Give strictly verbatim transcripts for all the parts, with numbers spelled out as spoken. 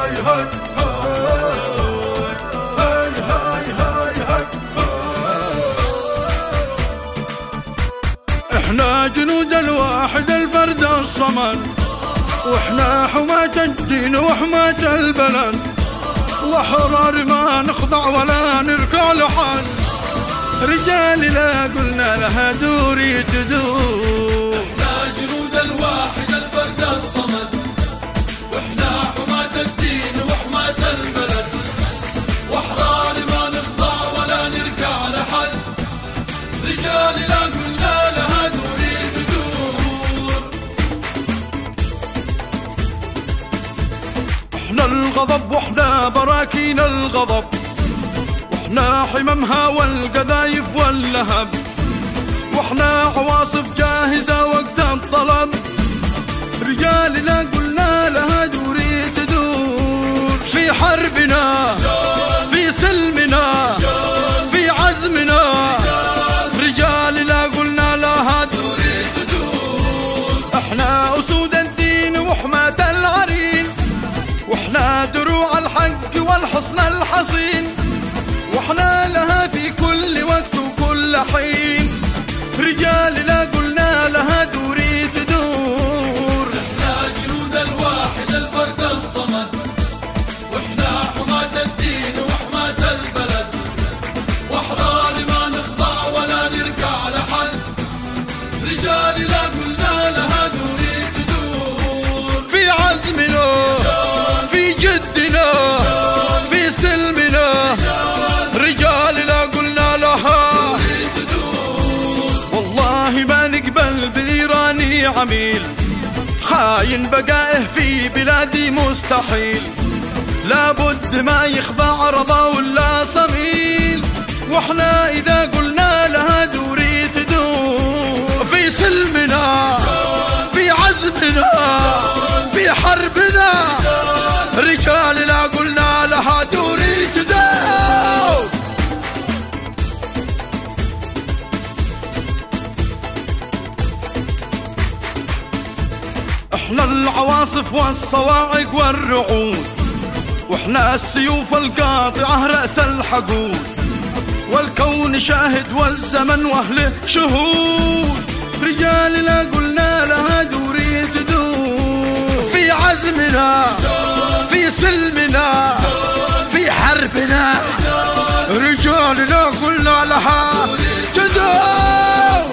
احنا جنود الواحد الفرد الصمد، واحنا حماة الدين وحماة البلد، واحرار ما نخضع ولا نركع لحد، رجال لا قلنا لها دوري تدور. احنا جنود الواحد الفرد الصمد، واحنا حماة الدين وحماة البلد، واحرار ما نخضع ولا نركع لحد، رجال لا قلنا لها دوري تدور. احنا الغضب واحنا براكين الغضب، واحنا حممها والقذايف واللهب، واحنا عواصف جاهزة وقت الطلب، رجال لا قلنا لها دوري تدور. في حربنا في سلمنا في عزمنا، رجال لا قلنا لها دوري تدور. احنا أسود الدين وحماة العرين، واحنا دروع الحق والحصن الحصين، واحنا لها في كل وقت وكل حين، رجال لا قلنا لها دوري تدور. احنا جنود الواحد الفرد الصمد، واحنا حماة الدين وحماة البلد، واحرار ما نخضع ولا نركع لحد، رجال لا قلنا لها دوري تدور. في عزمنا في جدنا في سلمنا، رجال لا قلنا لها دوري تدور. والله ما نقبل بإيراني عميل، خاين بقائه في بلادي مستحيل، لابد ما يخضع رضا ولا صميل، واحنا إذا قلنا لها دوري تدور. في سلمنا في عزمنا في حربنا، رجال لا قلنا لها دوري تدور. احنا العواصف والصواعق والرعود، واحنا السيوف القاطعة رأس الحقود، والكون شاهد والزمن واهله شهود، رجال لا قلنا لها دوري تدور. في عزمنا في سلمنا في حربنا، رجال لا قلنا لها تدور.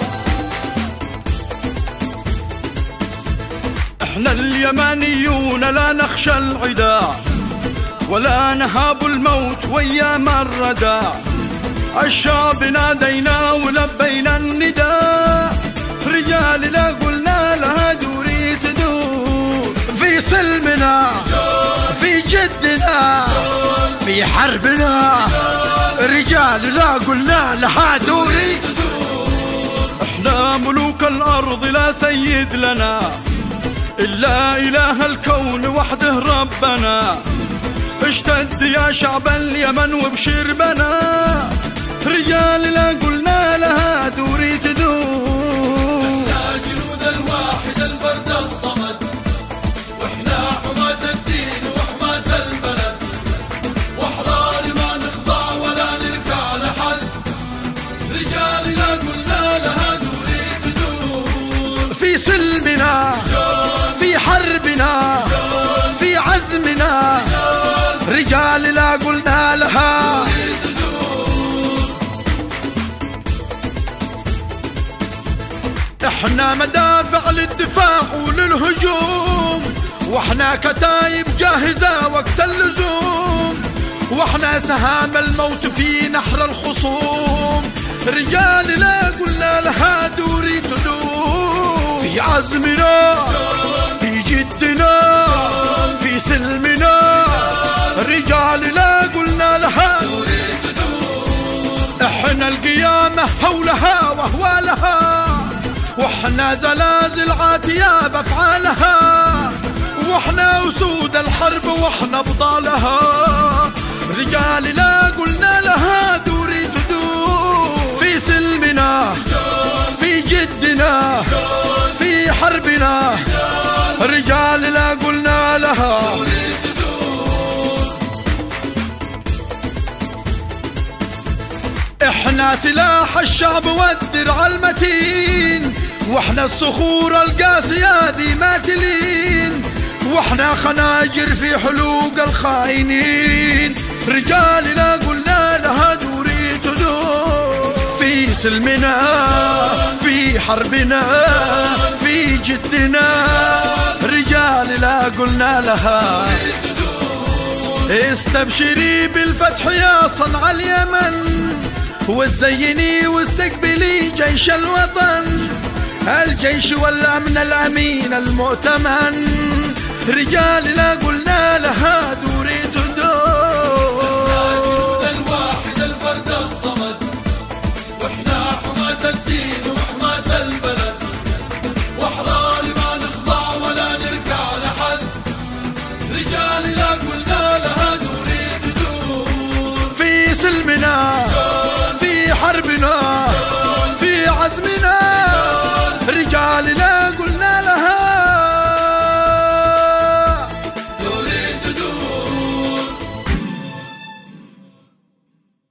احنا اليمانيون لا نخشى العداء، ولا نهاب الموت وايام الرداء، الشعب نادينا ولبينا النداء، رجال لا قلنا لها دوري تدور. في سلمنا في جدنا في حربنا، رجال لا قلنا لها دوري تدور. احنا ملوك الارض لا سيد لنا، إلا إله الكون وحده ربنا، اشتد يا شعب اليمن وبشر بنا، رجال لا قلنا لها دوري تدور. احنا جنود الواحد الفرد الصمد، واحنا حماة الدين وحماة البلد، واحرار ما نخضع ولا نركع لحد، رجال لا قلنا لها دوري تدور. في سلمنا في حربنا في عزمنا، رجال لا قلنا لها. احنا مدافع للدفاع وللهجوم، واحنا كتايب جاهزة وقت اللزوم، واحنا سهام الموت في نحر الخصوم، رجال لا قلنا لها دوري تدور. في عزمنا في جدنا في سلمنا، رجال لا قلنا لها دوري تدور. احنا القيامة حولها واهوالها، واحنا زلازل عاتية بافعالها، واحنا اسود الحرب واحنا ابطالها، رجال لا قلنا لها دوري تدور. في سلمنا في جدنا في حربنا، رجال لا قلنا لها واحنا سلاح الشعب والدرع المتين، واحنا الصخور القاسية ذي ماثلين، واحنا خناجر في حلوق الخائنين. رجالنا قلنا لها دوري تدور في سلمنا في حربنا في جدنا. رجالنا قلنا لها استبشري بالفتح يا صنع اليمن، وزيني واستقبلي جيش الوطن، الجيش والأمن الأمين المؤتمن. رجالنا قلنا لها